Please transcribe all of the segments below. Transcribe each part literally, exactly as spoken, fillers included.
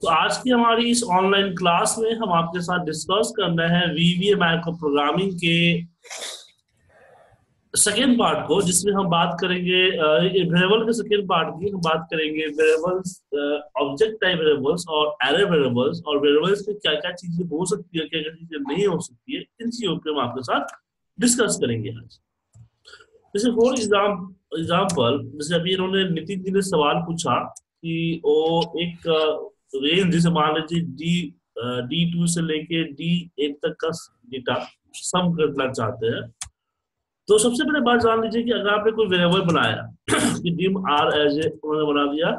तो आज की हमारी इस ऑनलाइन क्लास में हम आपके साथ डिस्कस कर रहे हैं वीवीए माइक्रो प्रोग्रामिंग के सेकेंड पार्ट को, जिसमें हम बात करेंगे वेरिएबल के सेकेंड पार्ट की हम बात करेंगे वेरिएबल्स, ऑब्जेक्ट टाइप वेरिएबल्स और एरे वेरिएबल्स, और वेरिएबल्स में क्या क्या चीजें हो सकती है, क्या क्या चीजें नहीं हो सकती है, इन चीजों को हम आपके साथ डिस्कस करेंगे आज। जैसे फॉर एग्जाम्पल, जैसे अभी इन्होंने नितिन जी ने सवाल पूछा कि वो एक रेंज, जैसे मान लीजिए डी डी टू से लेके डी एट तक का डेटा सम करना चाहते हैं। तो सबसे पहले बात जान लीजिए कि अगर आपने कोई वेरिएबल बनाया कि डिम आर एज ए उन्होंने बना दिया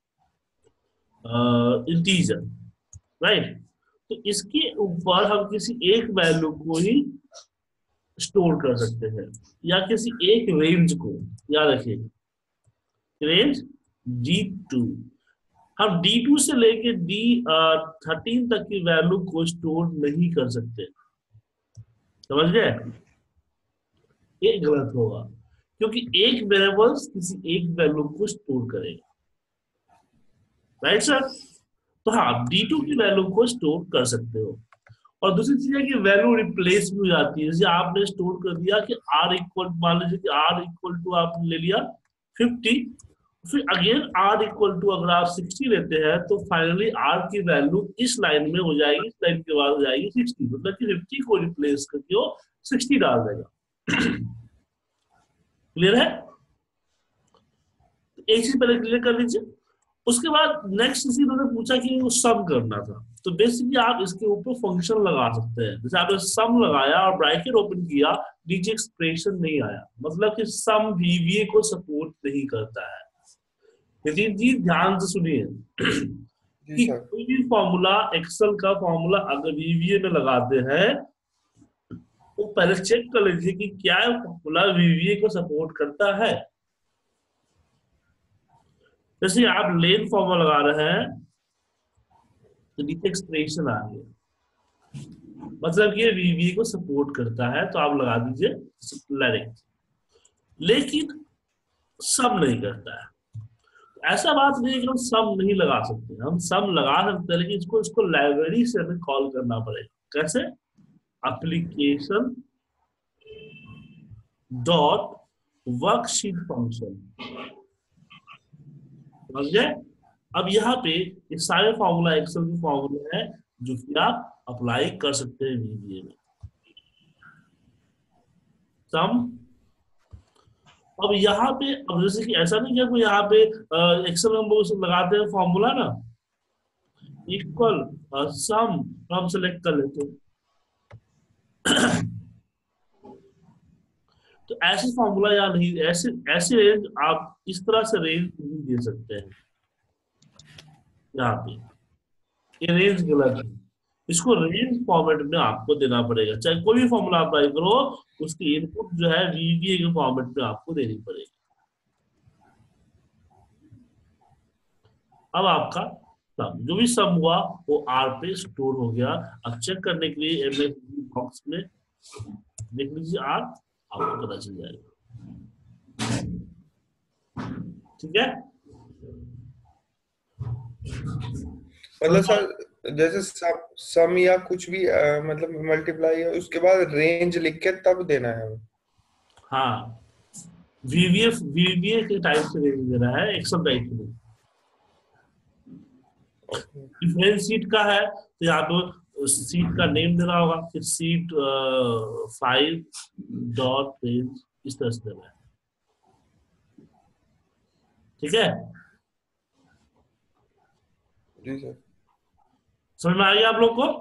इंटीजर, राइट। तो इसके ऊपर हम किसी एक वैल्यू को ही स्टोर कर सकते हैं या किसी एक रेंज को, याद रखिएगा रेंज डी टू। हम डी टू से लेके डी थर्टीन तक की वैल्यू को स्टोर नहीं कर सकते, समझ गए? ये गलत होगा क्योंकि एक वेरिएबल किसी एक वैल्यू को स्टोर करेगा, राइट सर। तो हाँ, डी टू की वैल्यू को स्टोर कर सकते हो। और दूसरी चीज है कि वैल्यू रिप्लेस भी हो जाती है। जैसे आपने स्टोर कर दिया कि आर इक्वल, मान लीजिए कि आर इक्वल टू आपने ले लिया फिफ्टी, फिर अगेन आर इक्वल टू अगर आप सिक्सटी लेते हैं तो फाइनली आर की वैल्यू इस लाइन में हो जाएगी, इस लाइन के बाद हो जाएगी सिक्सटी, मतलब कि फिफ्टी को रिप्लेस करके वो सिक्सटी डाल देगा। क्लियर है? एक चीज पहले क्लियर कर लीजिए। उसके बाद नेक्स्ट चीज उन्होंने पूछा कि वो सम करना था, तो बेसिकली आप इसके ऊपर फंक्शन लगा सकते हैं। जैसे आपने सम लगाया और ब्रैकेट ओपन किया, नीचे एक्सप्रेशन नहीं आया, मतलब कि सम वीवीए को सपोर्ट नहीं करता है। नितिन जी ध्यान से सुनिए कि कोई भी फॉर्मूला, एक्सेल का फॉर्मूला अगर वीवीए में लगाते हैं तो पहले चेक कर लीजिए कि क्या फॉर्मूला वीवीए को सपोर्ट करता है। जैसे आप लेन फॉर्मूला लगा रहे हैं तो नीचे एक्सप्रेशन आ गया, मतलब ये वीवीए को सपोर्ट करता है, तो आप लगा दीजिए डायरेक्ट। लेकिन सम नहीं करता है, ऐसा बात नहीं है कि हम सम नहीं लगा सकते, हम सम लगा सकते हैं, लेकिन इसको इसको लाइब्रेरी से हमें कॉल करना पड़ेगा। कैसे? एप्लीकेशन डॉट वर्कशीट फंक्शन, समझ गए? अब यहाँ पे ये सारे फॉर्मूला एक्सेल के फॉर्मूले हैं जो कि आप अप्लाई कर सकते हैं वीवीए में। सम, अब यहाँ पे, अब जैसे कि ऐसा नहीं है कोई यहाँ पे एक्सेल हम लगाते हैं फॉर्मूला ना, इक्वल सम हम सेलेक्ट कर लेते हैं। तो ऐसे फॉर्मूला या नहीं, ऐसे ऐसे रेंज आप इस तरह से रेंज नहीं दे सकते हैं। यहाँ पे ये रेंज गलत है, इसको रेंज फॉर्मेट में आपको देना पड़ेगा। चाहे कोई भी फॉर्मूला अप्लाई करो, उसकी इनपुट जो है वीवीए के फॉर्मेट में आपको देनी पड़ेगी। अब आपका सम, जो भी सम हुआ वो आर पे स्टोर हो गया। अब चेक करने के लिए एमएस बॉक्स में देख लीजिए आर, आपको पता चल जाएगा। ठीक है? मतलब सर जैसे सम, सम या कुछ भी आ, मतलब मल्टीप्लाई है, उसके बाद रेंज लिख के तब देना है। हाँ, वीवीए वीवीए के टाइप से रेंज देना है, एक्सेल टाइप से। डिफरेंट सीट का है तो यहाँ तो सीट का नेम देना होगा, फिर सीट फाइव डॉट रेंज, इस तरह से देना है। ठीक है? जी सर। समझ में आ गया आप लोग को?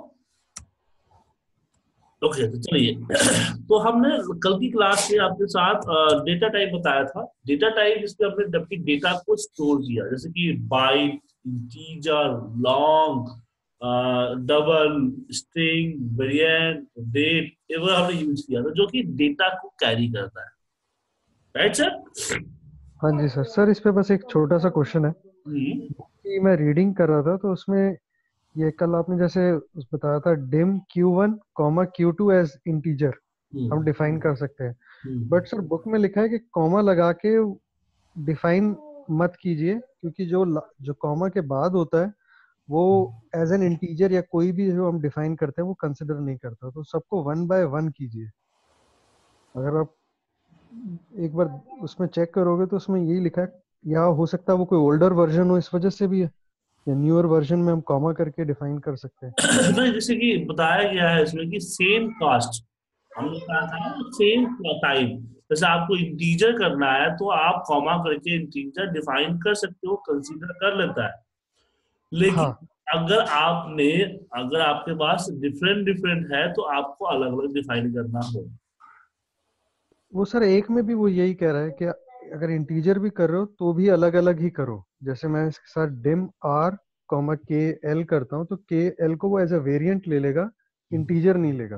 ओके, तो चलिए। तो हमने कल की क्लास में आपके साथ डेटा टाइप बताया था। डेटा टाइप जिसमें हमने डेटा को स्टोर किया, जैसे कि byte, integer, long, double, string, variant, date, ये वो हमने यूज किया था, जो कि डेटा को कैरी करता है, राइट सर? हाँ जी सर। सर इस पे बस एक छोटा सा क्वेश्चन है कि मैं रीडिंग कर रहा था तो उसमें ये कल आपने जैसे उस बताया था dim Q one comma Q two as integer हम डिफाइन कर सकते हैं, बट सर बुक में लिखा है कि कॉमा लगा के डिफाइन मत कीजिए, क्योंकि जो जो कॉमा के बाद होता है वो एज एन इंटीजर या कोई भी जो हम डिफाइन करते हैं वो कंसिडर नहीं करता, तो सबको वन बाय वन कीजिए। अगर आप एक बार उसमें चेक करोगे तो उसमें यही लिखा है, या हो सकता है वो कोई ओल्डर वर्जन हो इस वजह से भी है, या न्यूअर वर्जन में हम कॉमा करके डिफाइन कर सकते हैं। नहीं, जैसे कि बताया गया है इसमें कि सेम कास्ट, हमने कहा था ना सेम टाइप, जैसे आपको इंटीजर करना है तो आप कॉमा करके इंटीजर डिफाइन कर सकते हो, कंसीडर कर लेता है। लेकिन हाँ, अगर आपने अगर आपके पास डिफरेंट डिफरेंट है तो आपको अलग अलग डिफाइन करना हो। वो सर एक में भी वो यही कह रहा है कि अगर इंटीजर भी कर रहे हो तो भी अलग अलग ही करो। जैसे मैं इसके साथ dim R comma K L करता हूँ तो के एल को वो एज अ वेरिएंट ले लेगा, इंटीजर नहीं लेगा।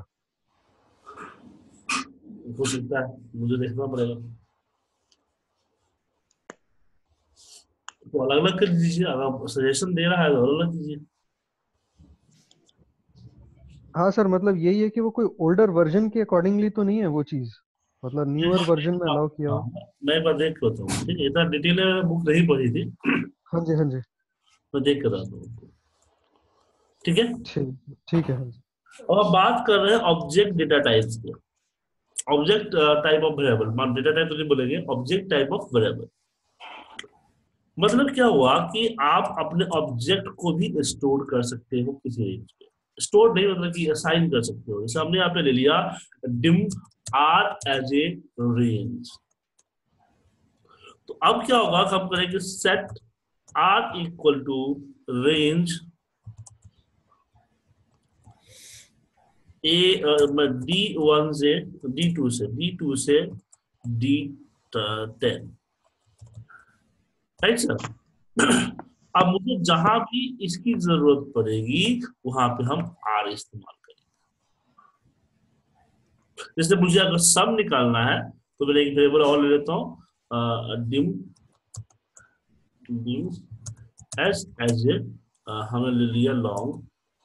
हो सकता है, मुझे देखना पड़ेगा। तो अलग अलग कर दीजिए, अगर सजेशन दे रहा है तो अलग अलग कीजिए। हाँ सर, मतलब यही है कि वो कोई ओल्डर वर्जन के अकॉर्डिंगली तो नहीं है वो चीज, मतलब न्यूअर वर्जन में अलाउ किया हाँ, हो। मैं एक बार देख लेता हूँ, ठीक है, इतना डिटेल में बुक नहीं पढ़ी थी, हाँ जी, हाँ जी। मैं देख कर आता हूँ। ठीक है। ठीक ठीक है, हाँ जी। अब आप बात कर रहे हैं ऑब्जेक्ट डेटा टाइप्स के। ऑब्जेक्ट टाइप ऑफ वेरिएबल, मान डेटा टाइप तो नहीं बोलेंगे, ऑब्जेक्ट टाइप ऑफ वेरिएबल। मतलब क्या हुआ कि आप अपने ऑब्जेक्ट को भी स्टोर कर सकते हो किसी रेंज पे। स्टोर नहीं मतलब कि असाइन कर सकते हो, जैसे हमने यहाँ पे ले लिया dim R as a range. तो अब क्या होगा, हम करेंगे set R equal to range A, D one से डी टू से डी टू से डी टेन, राइट सर। अब मुझे जहां भी इसकी जरूरत पड़ेगी वहां पे हम आर इस्तेमाल करेंगे। जैसे मुझे अगर सम निकालना है तो मैं एक वेरिएबल और ले लेता हूँ, dim dim S as a, हमने ले लिया लॉन्ग।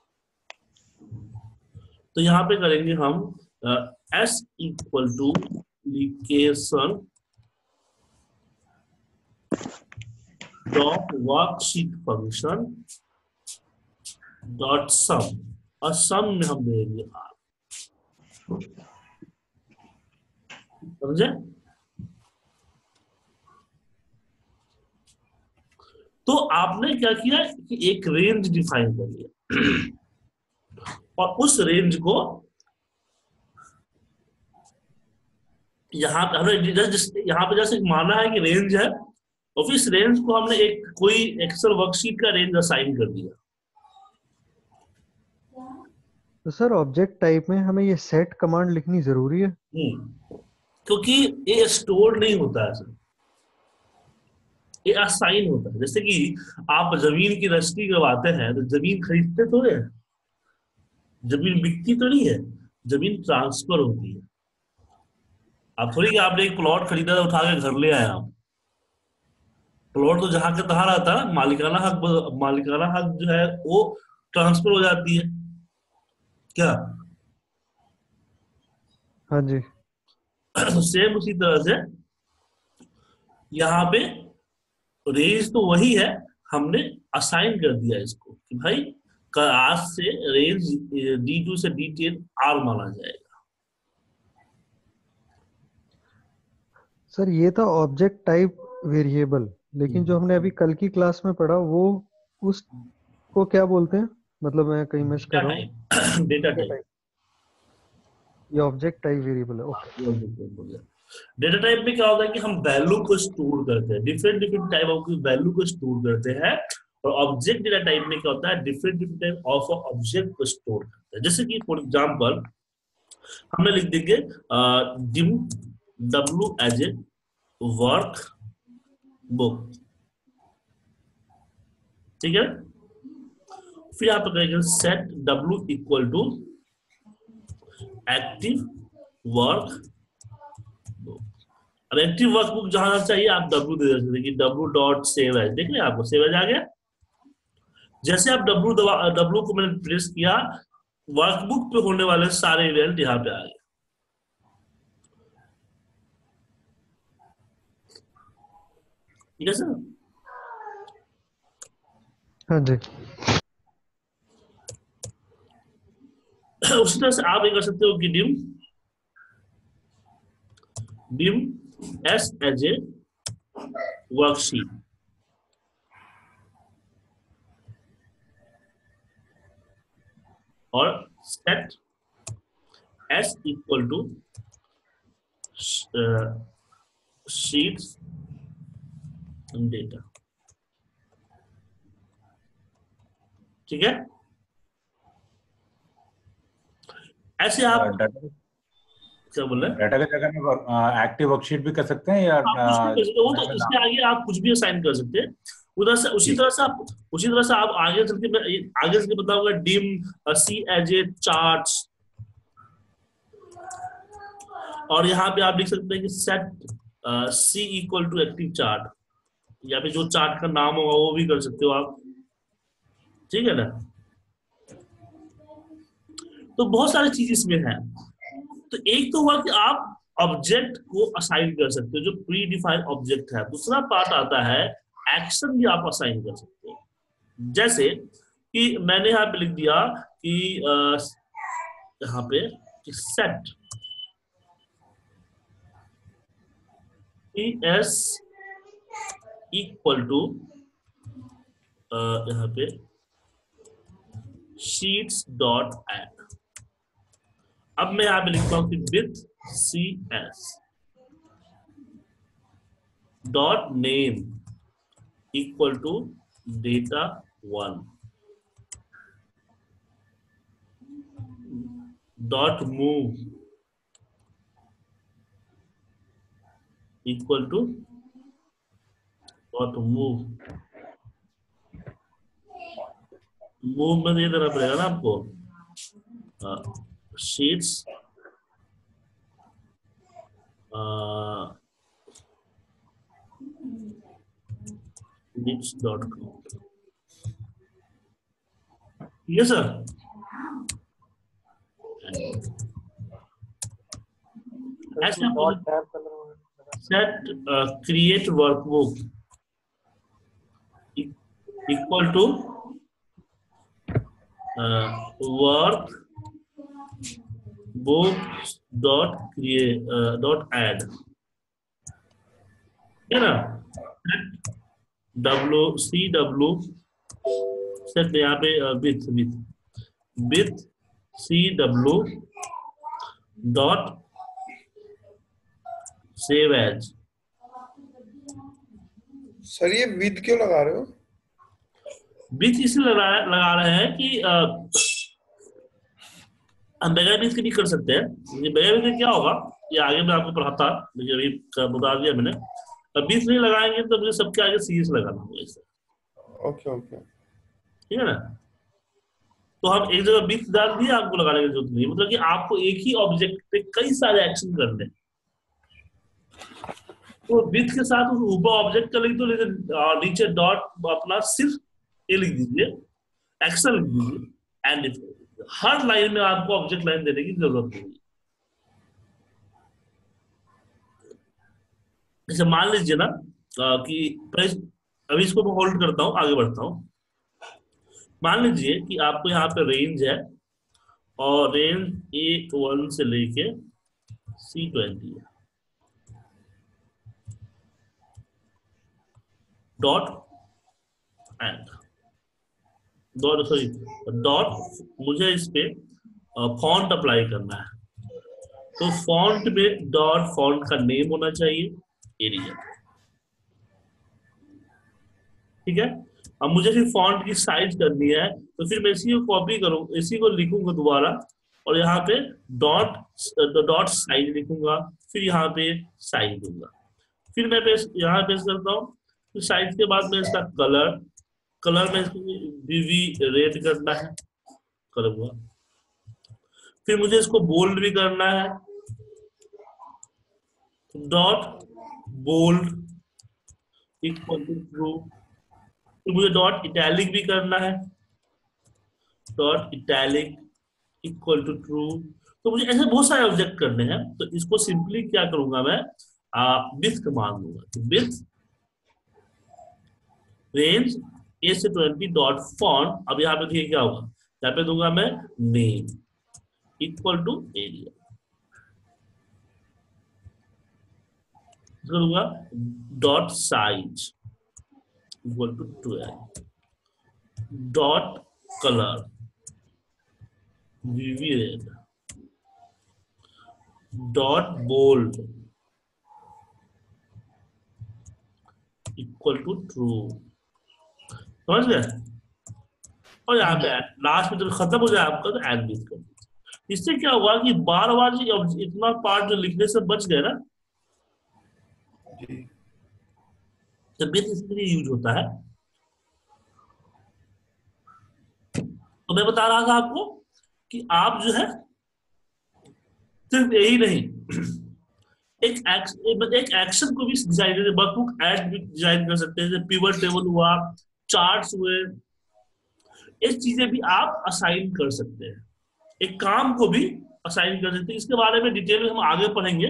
तो यहाँ पे करेंगे हम S equal to application dot worksheet function dot sum, और सम में हम देंगे आर। समझे? तो आपने क्या किया कि एक रेंज डिफाइन कर लिया और उस रेंज को यहाँ पे हमने जैसे यहाँ पे जैसे माना है कि रेंज है, और फिर इस रेंज को हमने एक कोई एक्सेल वर्कशीट का रेंज असाइन कर दिया। तो सर ऑब्जेक्ट टाइप में हमें ये सेट कमांड लिखनी जरूरी है? हम्म क्योंकि ये स्टोर नहीं होता है सर, ये असाइन होता है। जैसे कि आप जमीन की रजिस्ट्री करवाते हैं तो जमीन खरीदते तो है, जमीन बिकती तो नहीं है, जमीन ट्रांसफर होती है। आप थोड़ी कि आपने एक प्लॉट खरीदा था उठा के घर ले आए आप, प्लॉट तो जहां के तहां रहता है, मालिकाना हक, मालिकाना हक जो है वो ट्रांसफर हो जाती है क्या। हाँ जी। सेम उसी तरह से यहाँ पे रेंज तो वही है, हमने असाइन कर दिया इसको कि भाई का आज से रेंज डी टू से डी टेन आर माना जाएगा। सर ये था ऑब्जेक्ट टाइप वेरिएबल, लेकिन जो हमने अभी कल की क्लास में पढ़ा वो उसको क्या बोलते हैं? मतलब मैं कहीं मिस कर डेटा रहा हूँ। Type data data type type, ये ऑब्जेक्ट टाइप वेरिएबल है, ओके। डेटा टाइप में क्या होता है कि हम वैल्यू को स्टोर करते हैं, different different type of value को स्टोर करते हैं। और ऑब्जेक्ट डेटा टाइप में क्या होता है, different different type of object को स्टोर करते हैं। जैसे कि फॉर एग्जांपल हमें लिख देंगे dim W as a workbook, ठीक है। फिर आप करेंगे set W equal to active workbook. अब एक्टिव वर्क बुक जहां चाहिए आप डब्ल्यू दे देते कि डब्ल्यू डॉट सेव एज, देख रहे हैं आपको सेव एज आ गया। जैसे आप डब्ल्यू दबा डब्ल्यू को मैंने प्रेस किया, वर्कबुक पे होने वाले सारे इवेंट यहाँ पे आ गए। ठीक है सर। हाँ जी। उसी तरह से आप ये कर सकते हो कि dim dim S as a worksheet, और set S equal to sheets data. ठीक है, ऐसे आप डाटा क्या बोल रहे हैं, डाटा की जगह में एक्टिव वर्कशीट भी कर सकते हैं या आप कुछ भी कर सकते हो, तो इसके आगे आप कुछ भी असाइन कर सकते हैं उधर से। उसी तरह से आप उसी तरह से आप आगे चल के मैं आगे से बताऊंगा dim C as a charts, और यहाँ पे आप लिख सकते हैं कि set C equal to active chart, या फिर जो चार्ट का नाम होगा वो भी कर सकते हो आप। ठीक है ना, तो बहुत सारी चीज इसमें है। तो एक तो हुआ कि आप ऑब्जेक्ट को असाइन कर सकते हो जो प्री डिफाइंड ऑब्जेक्ट है। दूसरा पार्ट आता है एक्शन भी आप असाइन कर सकते हो, जैसे कि मैंने यहाँ पे लिख दिया कि यहाँ पे सेट एस इक्वल टू यहाँ पे शीट्स डॉट एड। अब मैं यहाँ पे लिखता हूँ कि with C S dot name equal to data one dot move equal to dot move. Move में ये देना पड़ेगा ना आपको, शीट्स डॉट कॉम। ये सर ऐसे set create workbook equal to workbook dot create dot add, है ना। डब्ल्यू सी डब्ल्यू सेट यहाँ पे with with with C W dot save as. Sir ये विद क्यों लगा रहे हो? विथ इसलिए लगा लगा रहे हैं कि आ, हम बगैर विथ के नहीं कर सकते हैं। ये बगैर विथ क्या होगा ये आगे मैं आपको पढ़ाता, लेकिन अभी बता दिया मैंने। अब विथ नहीं लगाएंगे तो मुझे सबके आगे सी एस लगाना होगा इसे। ओके ओके, ठीक है ना। तो हम एक जगह विथ डाल दिए, आपको लगाने की जरूरत नहीं, मतलब कि आपको एक ही ऑब्जेक्ट पे कई सारे एक्शन करने। तो विथ के साथ ऊपर ऑब्जेक्ट का लिख दो, लेकिन नीचे डॉट अपना सिर्फ ये लिख दीजिए, एक्शन लिख दीजिए एंड इफ। हर लाइन में आपको ऑब्जेक्ट लाइन देने की जरूरत नहीं। जैसे मान लीजिए ना कि अभी इसको मैं होल्ड करता हूं, आगे बढ़ता हूं। मान लीजिए कि आपको यहाँ पे रेंज है और रेंज ए वन से लेके सी ट्वेंटी है। Dot end dot sorry dot मुझे इस पे फॉन्ट अप्लाई करना है, तो फॉन्ट में डॉट फॉन्ट का नेम होना चाहिए, एरिया। ठीक है। अब मुझे फिर फॉन्ट की साइज करनी है, तो फिर मैं इसी को कॉपी करूँ, इसी को लिखूंगा दोबारा, और यहाँ पे डॉट डॉट साइज लिखूंगा, फिर यहाँ पे साइज दूंगा। फिर मैं यहाँ पेस्ट करता हूँ। तो साइज के बाद में इसका कलर कलर में वीवी रेड करना है, कलर हुआ। फिर मुझे इसको बोल्ड भी करना है, dot bold equal to true. तो मुझे डॉट इटैलिक भी करना है, dot italic equal to true. तो मुझे ऐसे बहुत सारे ऑब्जेक्ट करने हैं, तो इसको सिंपली क्या करूंगा मैं, विथ कमांड दूंगा। विथ रेंज ए से ट्वेंटी डॉट फॉन्ट। अब यहाँ पे देखिए क्या होगा, यहाँ पे दूंगा मैं नेम, इक्वल टू एरिया करूंगा dot size equal to twelve dot colour VB red dot bold equal to true. समझ गए? और यहाँ पे लास्ट में जब खत्म हो जाए आपका तो एड बीट कर दीजिए। इससे क्या हुआ कि बार बार जी इतना पार्ट जो लिखने से बच गए ना, तबियत इसलिए यूज होता है। तो मैं बता रहा था आपको कि आप जो है सिर्फ यही नहीं एक एक्स, एक एक्शन को भी डिजाइन वर्कबुक ऐड भी डिजाइन कर सकते हैं, जैसे पिवट टेबल हुआ, चार्ट्स हुए, ये चीजें भी आप असाइन कर सकते हैं, एक काम को भी असाइन कर सकते हैं। इसके बारे में डिटेल में हम आगे पढ़ेंगे,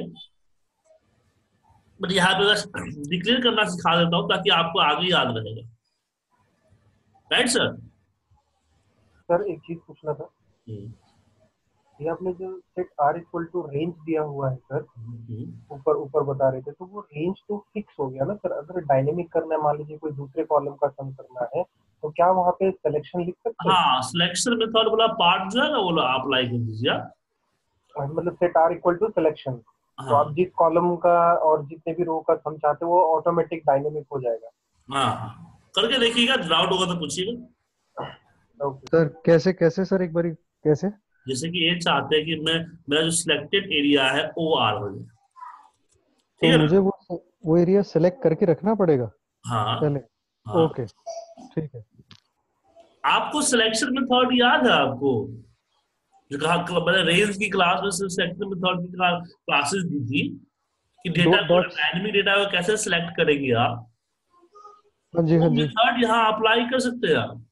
बट यहाँ पे बस डिक्लेयर करना सिखा देता हूँ ताकि आपको आगे याद रहेगा। Right sir? सर एक चीज पूछना था, ये आपने जो set R equal to range दिया हुआ है सर, ऊपर ऊपर बता रहे थे, तो वो रेंज तो फिक्स हो गया ना सर। अगर डायनेमिक करना है, मान लीजिए कोई दूसरे कॉलम का सम करना है, तो क्या वहाँ पे सिलेक्शन लिख सकते हैं? हाँ, सिलेक्शन मेथड वाला पार्ट जो है ना वो आप अप्लाई कर दीजिए। मतलब set R equal to selection, तो आप जिस कॉलम का और जितने भी रो का सम चाहते हो वो ऑटोमेटिक डायनेमिक हो जाएगा। हाँ, करके देखिएगा, डाउट होगा तो पूछिएगा। सर कैसे कैसे सर एक बार कैसे? जैसे कि ये चाहते हैं कि मैं मेरा जो सिलेक्टेड एरिया है ओ आर हो जाए, ठीक तो है? मुझे वो वो एरिया सेलेक्ट करके रखना पड़ेगा हाँ पहले? हाँ। ओके ठीक है। आपको सिलेक्शन मेथड याद है आपको जो कहा मैंने रेंज की क्लास में सिलेक्शन मेथड की क्लासेस दी थी कि डेटा को डायनेमिक डेटा को कैसे सिलेक्ट करेंगे आप? हाँ जी हाँ जी। मेथड यहाँ अप्लाई कर सकते हैं आप।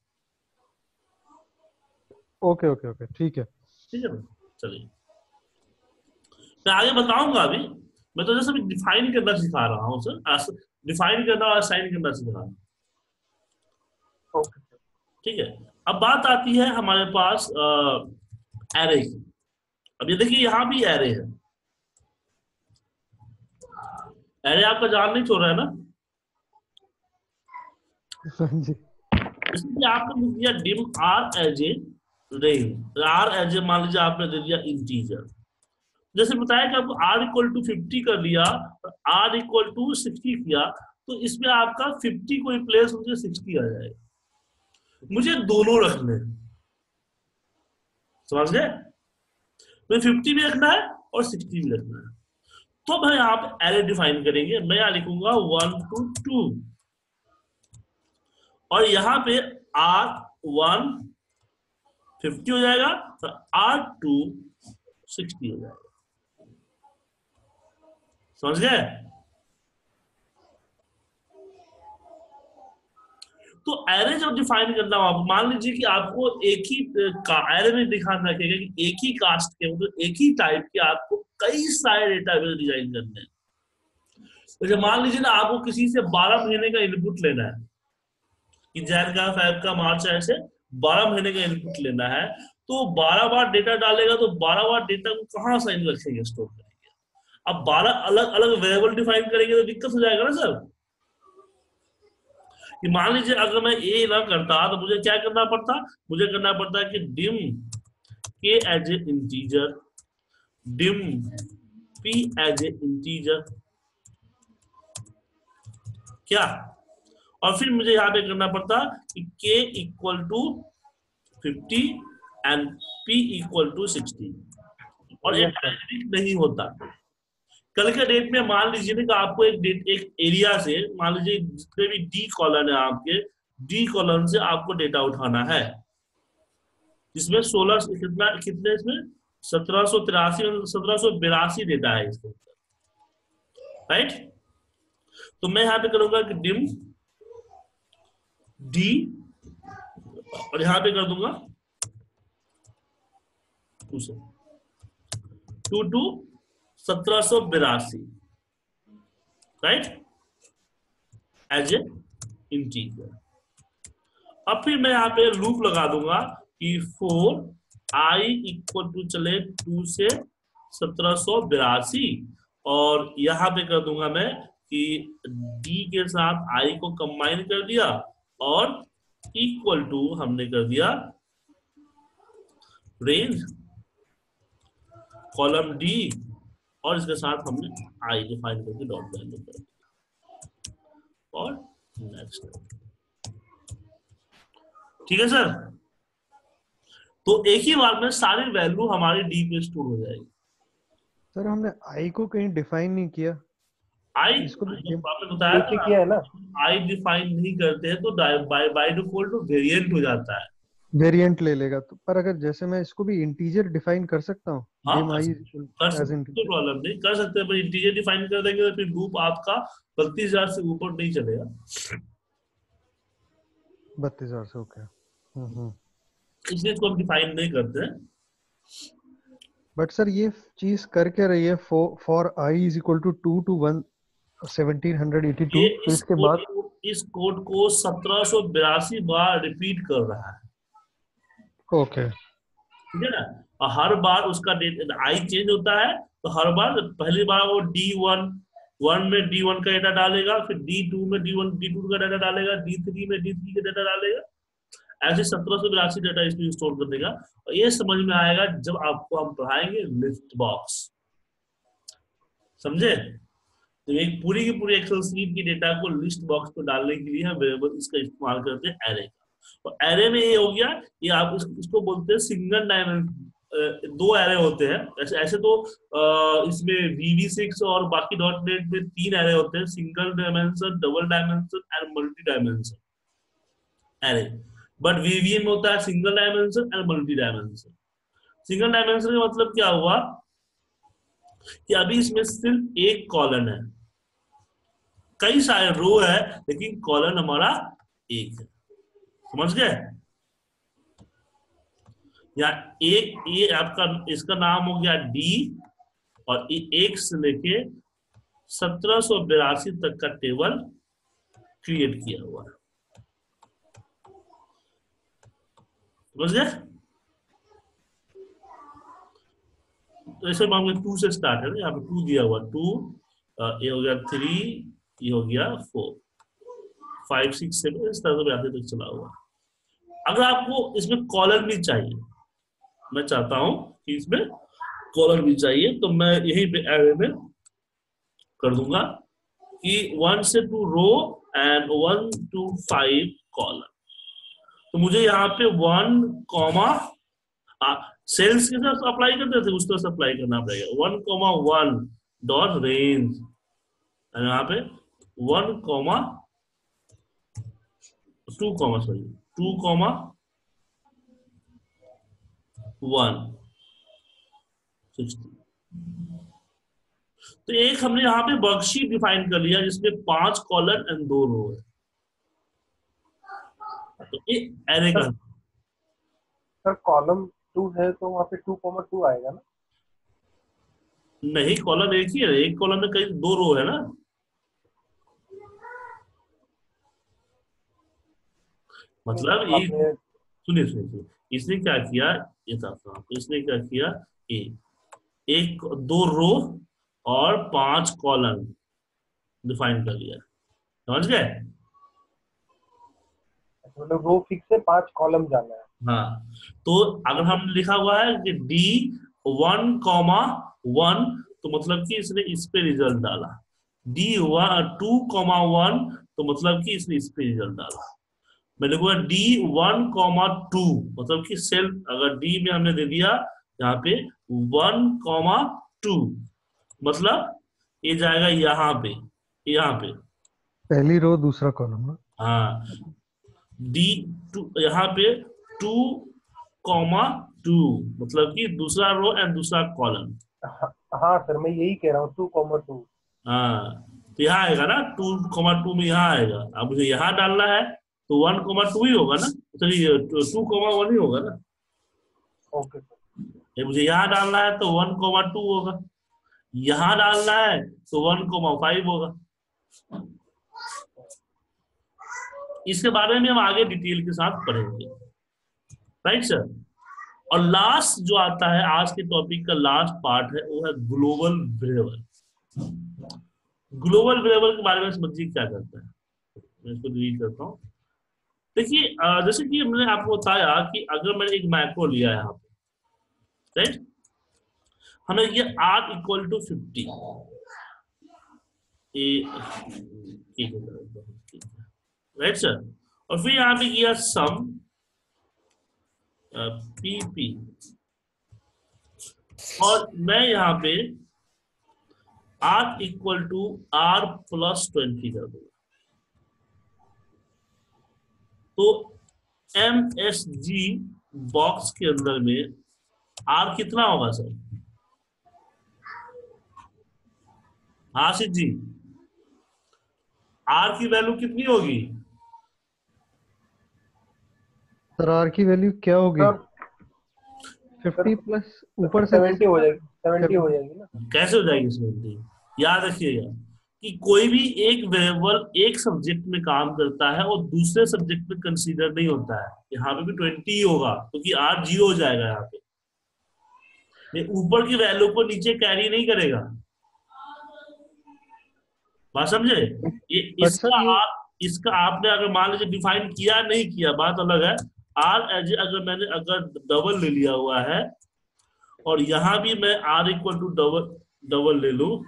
ओके ओके ओके ठीक है ठीक है ना? चलिए मैं आगे बताऊंगा। अभी मैं तो जैसे डिफाइन करना सिखा रहा हूँ सर, डिफाइन करना और असाइन करना सिखा रहा हूँ। ठीक है, अब बात आती है हमारे पास एरे की। अब ये देखिए यहाँ भी एरे है। एरे आपका जान नहीं छोड़ रहा है ना? हाँ जी। इसलिए आपने लिख दिया dim R as a range, R as a मान लीजिए आपने दे दिया इंटीजर। जैसे बताया कि आपको r इक्वल टू फिफ्टी कर लिया और r इक्वल टू सिक्सटी किया, तो इसमें आपका फिफ्टी को रिप्लेस होकर सिक्सटी आ जाएगा। मुझे दोनों रखने हैं, समझ गए? मुझे फिफ्टी भी रखना है और सिक्सटी भी रखना है। तो मैं यहाँ पे एरे डिफाइन करेंगे। मैं यहाँ लिखूंगा वन टू टू और यहाँ पे आर वन फिफ्टी हो जाएगा और आर टू सिक्सटी हो जाएगा। समझ गए? तो एरे जब डिफाइन करना हो, आप मान लीजिए कि आपको एक ही एरे में दिखाना रखेगा कि एक ही कास्ट के मतलब एक ही टाइप के आपको कई सारे डेटाबेस डिजाइन करने हैं। तो जब मान लीजिए ना आपको किसी से बारह महीने का इनपुट लेना है कि जैन का फैब का मार्च ऐसे बारह महीने का इनपुट लेना है, तो बारह बार डेटा डालेगा तो बारह बार डेटा को कहाँ साइन रखेंगे, स्टोर करेंगे? अब बारह अलग अलग वेरिएबल डिफाइन करेंगे तो दिक्कत हो जाएगा ना सर। कि मान लीजिए अगर मैं ए ना करता तो मुझे क्या करना पड़ता? मुझे करना पड़ता कि dim K as a integer, dim P as a integer, क्या? और फिर मुझे यहाँ पे करना पड़ता कि K equal to fifty and P equal to sixty. और ये डायनेमिक नहीं होता। कल के डेट में मान लीजिए ना कि आपको एक डेट एक एरिया से मान लीजिए जितने भी डी कॉलम है आपके, डी कॉलम से आपको डेटा उठाना है, इसमें सोलह कितना कितने इसमें सत्रह सौ तिरासी सत्रह सौ बिरासी डेटा है इसके अंदर। राइट? तो मैं यहाँ पे करूंगा कि डिम डी और यहाँ पे कर दूंगा टू से टू टू सत्रह सौ बिरासी, राइट, एज ए इंटीजर। अब फिर मैं यहाँ पे लूप लगा दूंगा कि फोर आई इक्वल टू चले टू से सत्रह सौ बिरासी, और यहां पे कर दूंगा मैं कि डी के साथ आई को कंबाइन कर दिया और इक्वल टू हमने कर दिया रेंज कॉलम डी, और इसके साथ हमने आई डिफाइन करके डॉट वैल्यू कर दिया और नेक्स्ट। ठीक है सर, तो एक ही बार में सारी वैल्यू हमारी डी पे स्टोर हो जाएगी। सर हमने आई को कहीं डिफाइन नहीं किया। आई इसको भी आपने बताया था किया है ना, आई डिफाइन नहीं करते हैं तो बाय बाय डिफॉल्ट वेरिएंट हो जाता है, वेरिएंट ले लेगा। तो पर अगर जैसे मैं इसको भी इंटीजर डिफाइन कर सकता हूँ, हाँ डिम कर आई सकते कर एज सकते इंटीजर, प्रॉब्लम नहीं, कर सकते हैं, पर इंटीजर डिफाइन कर देंगे तो फिर लूप आपका बत्तीस हजार से ऊपर नहीं चलेगा। बत्तीस हजार से ओके। हम्म हम्म इसलिए इसको हम डिफाइन नहीं करते हैं। बट सर ये चीज कर क्या रही है, for I is equal to two to one seventeen hundred eighty two, ये तो इस इसके कोड बाद इस कोड को सत्रह सौ बिरासी बार रिपीट कर रहा है। ओके ठीक है ना, और हर बार उसका डेटा आई चेंज होता है, तो हर बार पहली बार वो डी वन वन में डी वन का डेटा डालेगा, फिर डी टू में डी वन डी टू का डेटा डालेगा, डी थ्री में डी थ्री का डेटा डालेगा, ऐसे सत्रह सौ बिरासी डेटा इसमें स्टोर कर देगा। और ये समझ में आएगा जब आपको हम पढ़ाएंगे लिस्ट बॉक्स, समझे? तो एक पूरी की पूरी एक्सेल शीट की डेटा को लिस्ट बॉक्स पर डालने के लिए हम वेरिएबल इसका इस्तेमाल करते हैं एरे का। और एरे में ये हो गया, ये आप इस, इसको बोलते हैं सिंगल डायमेंशन, दो एरे होते हैं। ऐसे ऐसे तो आ, इसमें वी वी सिक्स और बाकी डॉट नेट में तीन एरे होते हैं, single dimension, double dimension and multi dimension array. But V V M में होता है single dimension and multi dimension. Single dimension का मतलब क्या हुआ कि अभी इसमें सिर्फ एक कॉलम है, कई सारे रो है लेकिन कॉलम हमारा एक है, समझ गए? या एक ये आपका इसका नाम हो गया डी, और ये एक से लेके सत्रह सौ बिरासी तक का टेबल क्रिएट किया हुआ है, समझ गए? तो ऐसे मान टू से स्टार्ट है ना, यहाँ पे टू दिया हुआ, टू ये हो गया थ्री, ये हो गया फोर, फाइव सिक्स सेवन, इस तरह से आगे तक चला हुआ। अगर आपको इसमें कॉलर भी चाहिए, मैं चाहता हूं कि इसमें कॉलर भी चाहिए, तो मैं यही पे एरे में कर दूंगा कि वन से two row and one two five column. तो मुझे यहाँ पे वन कॉमा सेल्स के साथ अप्लाई करते थे, उस तरह से अप्लाई करना पड़ेगा, one comma one dot range, यहाँ पे one comma two comma sorry two comma one sixty. तो एक हमने यहाँ पे वर्कशीट डिफाइन कर लिया जिसमें पांच कॉलम एंड दो रो है, तो ये एरे का। सर कॉलम टू है तो वहाँ पे टू कॉमा टू आएगा ना? नहीं, कॉलम एक ही है, एक कॉलम में कई दो रो है ना। मतलब ये सुनिए सुनिए इसने क्या किया, ये था इसने क्या किया, ए, एक दो रो और पांच कॉलम डिफाइन कर लिया, समझ गए? मतलब रो फिक्स है, पांच कॉलम जाना है। हाँ, तो अगर हम लिखा हुआ है कि डी वन कॉमा वन, तो मतलब कि इसने इस पे रिजल्ट डाला, D one two comma one, तो मतलब कि इसने इस पे रिजल्ट डाला। मैं लिखूंगा डी वन कॉमा टू, मतलब कि सेल अगर डी में हमने दे दिया यहाँ पे वन कॉमा टू, मतलब ये जाएगा यहाँ पे, यहाँ पे पहली रो दूसरा कॉलम। हाँ, डी टू यहाँ पे टू कॉमा टू, मतलब कि दूसरा रो एंड दूसरा कॉलम। हाँ सर मैं यही कह रहा हूँ, टू कॉमा टू। हाँ, तो यहाँ आएगा ना, टू कॉमा टू में यहाँ आएगा। अब मुझे यहाँ डालना है तो वन कॉमा टू ही होगा ना, चलिए टू कॉमा वन ही होगा ना। Okay sir. मुझे यहाँ डालना है तो वन कॉमा टू होगा, यहाँ डालना है तो वन कॉमा फाइव होगा। इसके बारे में हम आगे डिटेल के साथ पढ़ेंगे, राइट सर? और लास्ट जो आता है आज के टॉपिक का लास्ट पार्ट है वो है ग्लोबल वेरिएबल। ग्लोबल वेरिएबल के बारे में समझिए क्या करता है। मैं इसको डिलीट करता हूँ। देखिए अ, जैसे कि मैंने आपको बताया कि अगर मैंने एक मैक्रो लिया है यहाँ पे, राइट, हमने ये R equal to fifty, right sir, और फिर यहाँ पे किया सम पीपी, और मैं यहाँ पे R equal to R plus twenty कर दूंगा। तो एम एस जी बॉक्स के अंदर में आर कितना होगा सर? आशिष जी, आर की वैल्यू कितनी होगी? सर आर की वैल्यू क्या होगी? फिफ्टी प्लस ऊपर से सेवेंटी हो जाएगी, सेवेंटी हो जाएगी ना। कैसे हो जाएगी सेवेंटी? याद रखिएगा कि कोई भी एक वेरिएबल एक सब्जेक्ट में काम करता है और दूसरे सब्जेक्ट में कंसीडर नहीं होता है। यहाँ पे भी ट्वेंटी ही होगा क्योंकि तो आर जीरो हो जाएगा यहाँ पे, ये ऊपर की वैल्यू को नीचे कैरी नहीं करेगा। बात समझे? ये इसका ये... आप इसका आपने अगर मान लीजिए डिफाइन किया नहीं किया बात अलग है। आर एज अगर मैंने अगर डबल ले लिया हुआ है और यहां भी मैं R equal to double double ले लू,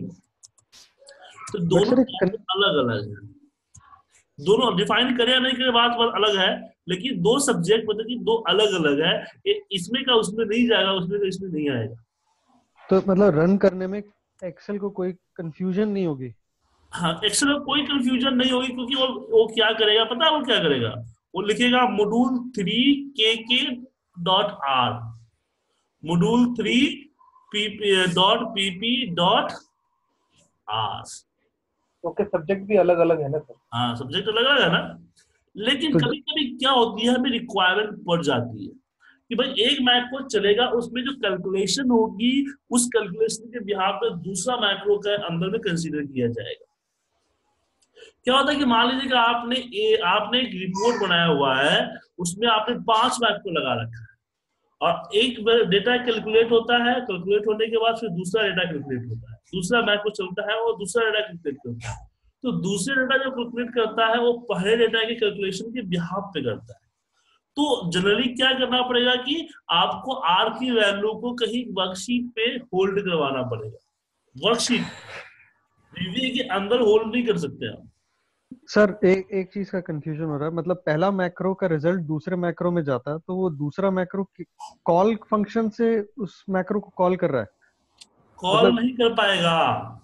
तो दोनों अलग अलग है। दोनों डिफाइन करे या नहीं करे बात बात अलग है, लेकिन दो सब्जेक्ट मतलब कि दो अलग अलग है। इसमें का उसमें नहीं जाएगा, उसमें का इसमें नहीं आएगा। तो मतलब रन करने में एक्सेल को कोई कंफ्यूजन नहीं होगी? हाँ, एक्सेल में कोई कंफ्यूजन नहीं होगी क्योंकि वो वो क्या करेगा पता है? वो क्या करेगा, वो लिखेगा module three K K dot R, module three PP dot PP dot R. Okay, subject भी अलग अलग है ना सर? हाँ, सब्जेक्ट अलग अलग है ना, लेकिन तो कभी कभी क्या होती है, हमें रिक्वायरमेंट पड़ जाती है कि भाई एक मैक्रो चलेगा, उसमें जो कैलकुलेशन होगी उस कैलकुलेशन के बिहाफ पे दूसरा मैक्रो का अंदर में कंसीडर किया जाएगा। क्या होता है कि मान लीजिए कि आपने ए, आपने एक रिपोर्ट बनाया हुआ है, उसमें आपने पांच मैक्रो लगा रखा है और एक डेटा कैलकुलेट होता है, कैलकुलेट होने के बाद फिर दूसरा डेटा कैलकुलेट होता है, दूसरा मैक्रो चलता है और दूसरा डेटा कैलकुलेट करता है। तो दूसरे डेटा जो कैलकुलेट करता है वो पहले डेटा के कैलकुलेशन के बिहाफ पे करता है। तो जनरली क्या करना पड़ेगा कि आपको आर की वैल्यू को कहीं वर्कशीट पे होल्ड करवाना पड़ेगा। वर्कशीट रिव्यू के अंदर होल्ड नहीं कर सकते आप। सर एक एक चीज का कंफ्यूजन हो रहा है, मतलब पहला मैक्रो का रिजल्ट दूसरे मैक्रो में जाता है तो वो दूसरा मैक्रो कॉल फंक्शन से उस मैक्रो को कॉल कर रहा है? कॉल मतलब... नहीं कर पाएगा।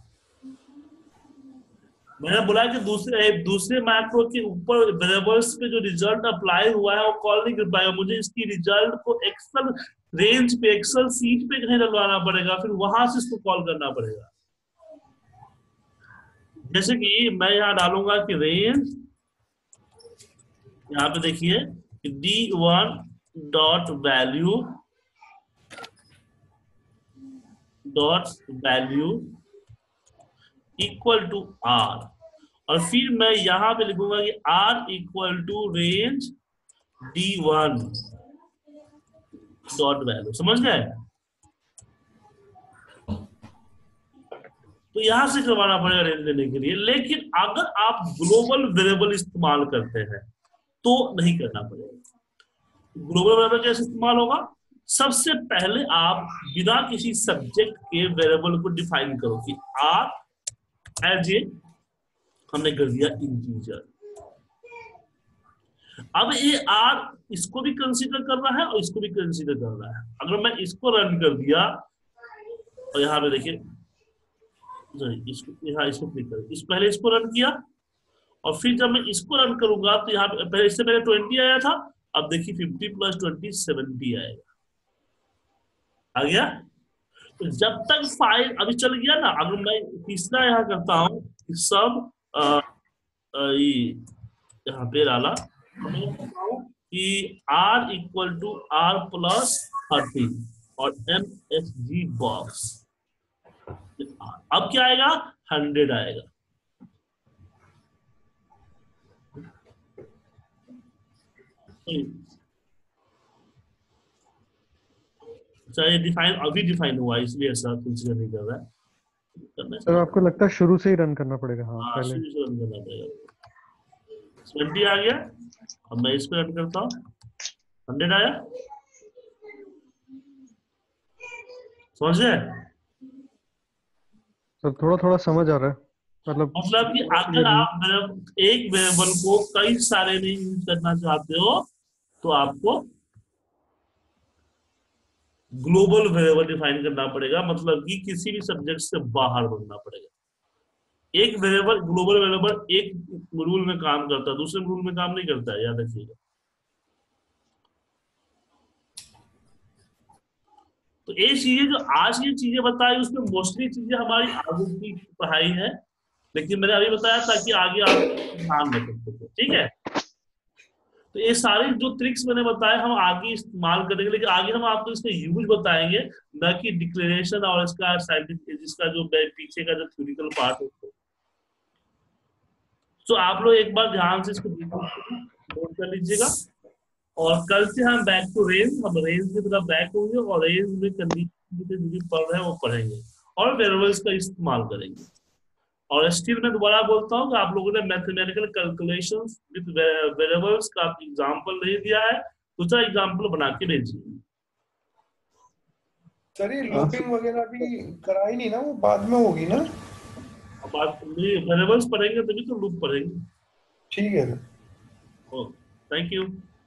मैंने बोला कि दूसरे दूसरे मैक्रो के ऊपर वेरिएबल्स पे जो रिजल्ट अप्लाई हुआ है वो कॉल नहीं कर पाएगा। मुझे इसकी रिजल्ट को एक्सेल रेंज पे, एक्सेल सीट पे कहीं डलवाना पड़ेगा, फिर वहां से इसको कॉल करना पड़ेगा। जैसे कि मैं यहाँ डालूंगा कि रेंज, यहाँ पे देखिए D one dot value dot value equal to R, और फिर मैं यहां पे लिखूंगा कि R equal to range D one dot value. समझ गए? तो यहां से करवाना पड़ेगा रेंज लेने के लिए। लेकिन अगर आप ग्लोबल वेरिएबल इस्तेमाल करते हैं तो नहीं करना पड़ेगा। ग्लोबल वेरिएबल कैसे इस्तेमाल होगा? सबसे पहले आप बिना किसी सब्जेक्ट के वेरिएबल को डिफाइन करो कि आर एज ए, हमने कर दिया इंटीजर। अब ये आर इसको भी कंसीडर कर रहा है और इसको भी कंसीडर कर रहा है। अगर मैं इसको रन कर दिया और यहाँ पे देखिए इसको, यहाँ इसको क्लिक कर, इस पहले इसको रन किया और फिर जब मैं इसको रन करूंगा तो यहाँ पे पहले इससे पहले ट्वेंटी आया था, अब देखिए फिफ्टी प्लस ट्वेंटी सेवेंटी आएगा, आ गया। तो जब तक फाइल अभी चल गया ना, अगर मैं तीसरा यहाँ करता हूँ सब आ, आ, यहाँ पे डाला कि R equal to R plus thirty और एम एस जी बॉक्स, अब क्या आएगा? हंड्रेड आएगा। चाहे डिफाइन अभी डिफाइन हुआ इसलिए ऐसा कंसीडर नहीं कर रहा है। सर आपको लगता है शुरू से ही रन करना पड़ेगा? हाँ, हाँ पहले शुरू से रन करना पड़ेगा। ट्वेंटी आ गया, अब मैं इस पे रन करता हूँ, हंड्रेड आया, समझ रहे? सर थोड़ा थोड़ा समझ आ रहा है, मतलब मतलब कि अगर आप एक वेरिएबल को कई सारे में यूज करना चाहते हो तो आपको ग्लोबल वेरिएबल डिफाइन करना पड़ेगा, मतलब कि किसी भी सब्जेक्ट से बाहर बनना पड़ेगा। एक वेरिएबल ग्लोबल वेरिएबल एक रूल में काम करता है, दूसरे रूल में काम नहीं करता है, याद रखिएगा। तो ये चीजें जो आज की चीजें बताई उसमें मोस्टली चीजें हमारी आगे की पढ़ाई है, लेकिन मैंने अभी बताया ताकि आगे आप ध्यान रख सकते थे, ठीक है। तो ये सारे जो ट्रिक्स मैंने बताए हम आगे इस्तेमाल करेंगे, लेकिन आगे हम आपको इसका यूज बताएंगे, न कि डिक्लेरेशन और इसका साइंटिफिक जिसका जो पीछे का जो थ्योरिटिकल पार्ट है। तो आप लोग एक बार ध्यान से इसको नोट कर लीजिएगा, और कल से हम बैक टू रेंज, हम रेंज की तरफ बैक होंगे और रेंज में कंडीशन जो भी पढ़ रहे हैं वो पढ़ेंगे और वेरिएबल्स का इस्तेमाल करेंगे। और स्टिल मैं दोबारा बोलता हूँ कि आप लोगों ने मैथमेटिकल कैलकुलेशंस विद वेरिएबल्स का एग्जांपल नहीं दिया है, दूसरा एग्जांपल बना के भेजिए। सर ये लूपिंग वगैरह भी कराई नहीं ना, वो बाद में होगी ना? बात वेरिएबल्स पढ़ेंगे तभी तो लूप पढ़ेंगे। ठीक है। Thank you.